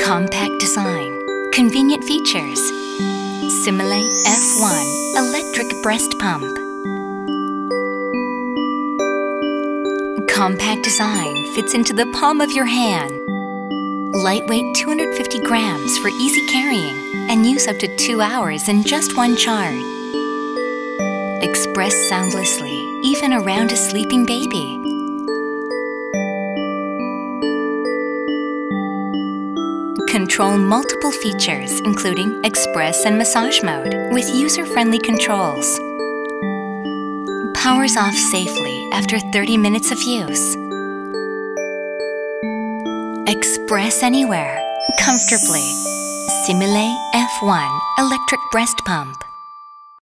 Compact design, convenient features. Simile F1 electric breast pump. Compact design fits into the palm of your hand. Lightweight 250 grams for easy carrying and use up to 2 hours in just one charge. Express soundlessly, even around a sleeping baby. Control multiple features, including express and massage mode, with user-friendly controls. Powers off safely after 30 minutes of use. Express anywhere, comfortably. Simile F1 electric breast pump.